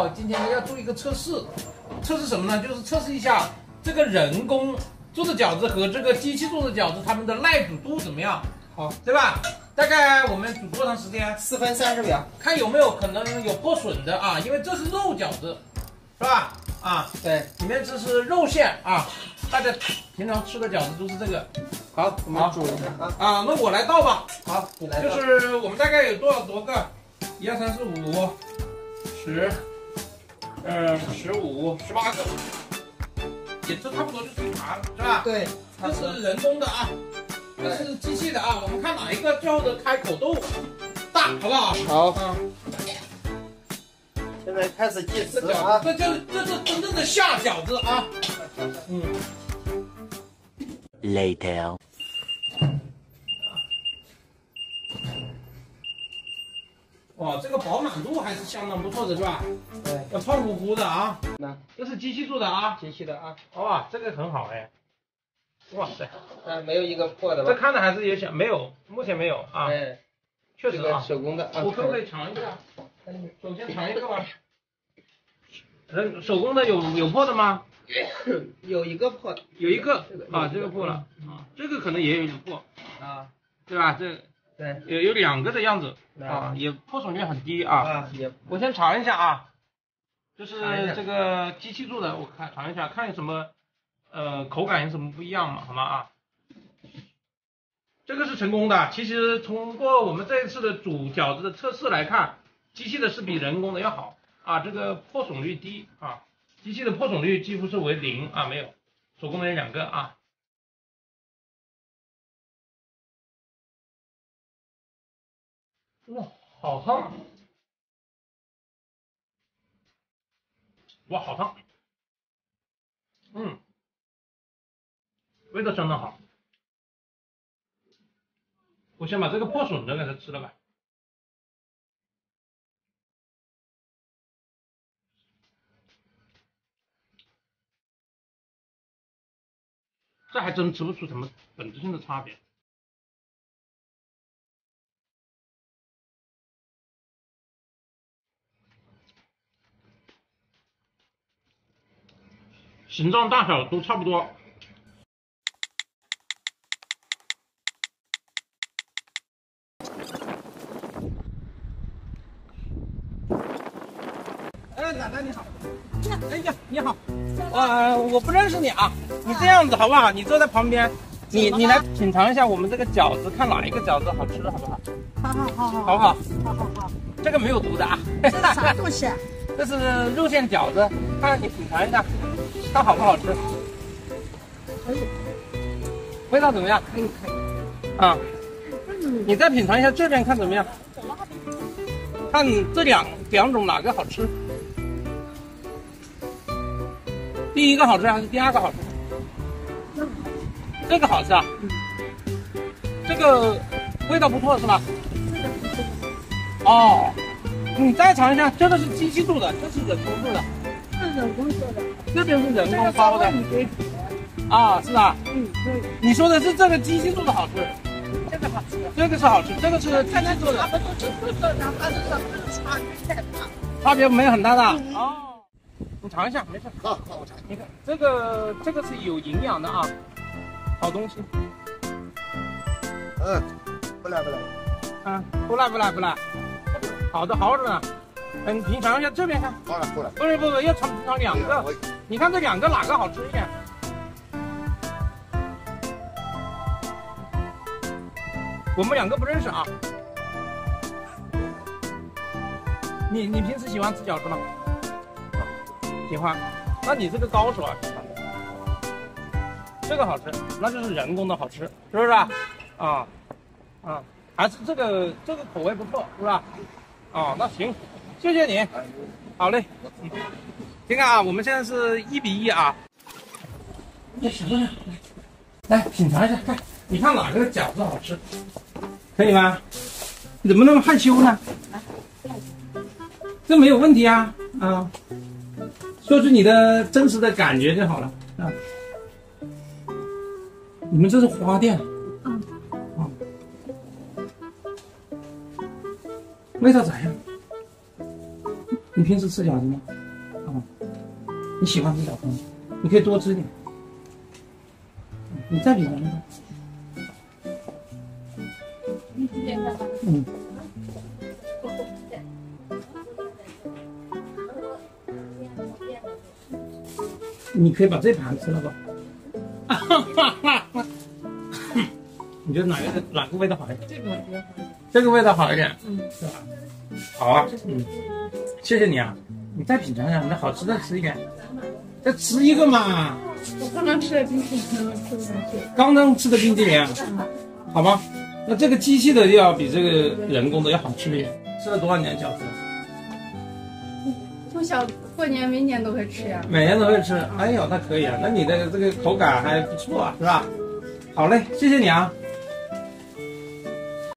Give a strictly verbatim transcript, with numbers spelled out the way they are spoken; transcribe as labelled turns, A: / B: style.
A: 道今天要做一个测试，测试什么呢？就是测试一下这个人工做的饺子和这个机器做的饺子，它们的耐煮度怎么样？
B: 好，
A: 对吧？大概我们煮多长时间？
B: 四分三十秒，
A: 看有没有可能有破损的啊，因为这是肉饺子，是吧？啊，
B: 对，
A: 里面这是肉馅啊，大家平常吃的饺子都是这个。
B: 好，我们煮一下啊。
A: 啊，那我来倒吧。
B: 好，你来倒。
A: 就是我们大概有多少多个？一二三四五，十，呃，十五，十八个，也这差不多就可以拿了，是吧？
B: 对，
A: 这是人工的啊，这是机器的啊。我们看哪一个最后的开口度大，好不好？
B: 好。
A: 啊。
B: 现在开始计时
A: 这
B: 啊！
A: 这就是这是真正的下饺子啊！嗯。
C: Later。
A: 哇，这个饱满度还是相当不错的，是吧？
B: 对，
A: 要胖乎乎的啊。
B: 那
A: 这是机器做的啊，
B: 机器的啊。
A: 哇，这个很好哎。哇塞，
B: 啊，没有一个破的吧？
A: 这看着还是有小，没有，目前没有啊。
B: 哎，
A: 确实啊。
B: 手工的啊。
A: 我可不可以尝一下？首先尝一个吧。人手工的有有破的吗？
B: 有一个破的，
A: 有一个啊，这个破了啊，这个可能也有点破
B: 啊，
A: 对吧？这
B: 对，
A: 有有两个的样子啊，也破损率很低啊。
B: 啊，也。
A: 我先尝一下啊，这是这个机器做的，我看尝一下，看有什么呃口感有什么不一样嘛，好吗啊？这个是成功的。其实通过我们这一次的煮饺子的测试来看，机器的是比人工的要好啊，这个破损率低啊，机器的破损率几乎是为零啊，没有，手工的有两个啊。哇，好烫！哇，好烫！嗯，味道相当好。我先把这个破损的给它吃了吧。这还真吃不出什么本质性的差别。形状大小都差不多。哎，奶奶你好。哎呀，你好。呃，我不认识你啊。你这样子好不好？你坐在旁边，你你来品尝一下我们这个饺子，看哪一个饺子好吃，好不好？
D: 好好好好，
A: 好不好？
D: 好好好。
A: 这个没有毒的啊。
D: 这是啥东西？
A: 这是肉馅饺子，看你品尝一下，看好不好吃？
D: 可以。
A: 味道怎么样？
D: 可以可以。
A: 啊，嗯，你再品尝一下这边看怎么样？看这两两种哪个好吃？第一个好吃还是第二个好吃？
D: 嗯、
A: 这个好吃啊。嗯。这个味道不错是吧？
D: 这个不错。
A: 哦。你再尝一下，这个是机器做的，这是人工做的。
D: 是人工做的。
A: 这边是人工包的。啊，是吧？
D: 嗯，对。
A: 你说的是这个机器做的好吃？
D: 这个好吃。
A: 这个是好吃，这个是机器做的。
D: 差不多机器做的，但是它差别太大。
A: 差别没有很大的。
D: 嗯、
A: 哦。你尝一下，没事。
B: 好，好，我尝。
A: 你看这个，这个是有营养的啊，好东西。
B: 嗯，不赖不赖。
A: 嗯，不赖不赖不赖。好的，好着呢。嗯，品尝一下这边看。
B: 好了，好了。
A: 不是不是，要尝尝两个。你看这两个哪个好吃一点？我们两个不认识啊。你你平时喜欢吃饺子吗？喜欢。那你是个高手啊。这个好吃，那就是人工的好吃，是不是啊？啊啊，还是这个这个口味不错，是吧？哦，那行，谢谢你，好嘞，嗯，你看啊，我们现在是一比一啊。那什么，来品尝一下，看，你看哪个饺子好吃，可以吗？你怎么那么害羞呢？这没有问题啊，啊，说出你的真实的感觉就好了啊。你们这是花店，
D: 嗯，
A: 啊，味道咋样？ 你平时吃饺子吗？啊、哦，你喜欢吃饺子吗？你可以多吃点。你再比尝尝。嗯。你可以把这盘吃了吧？你觉得哪个哪个味道好一点？
D: 这个味道好。
A: 这个味道好一点，
D: 嗯，
A: 是吧？好啊，嗯，谢谢你啊，你再品尝一下，你的好吃的吃一点，再吃一个嘛。
D: 我刚刚吃的冰淇淋，吃不下去。
A: 刚刚吃的冰淇淋啊，好吗？那这个机器的要比这个人工的要好吃一点。吃了多少年饺子？
D: 从小过年每年都会吃呀。
A: 每年都会吃，哎呦，那可以啊，那你的这个口感还不错啊，是吧？好嘞，谢谢你啊。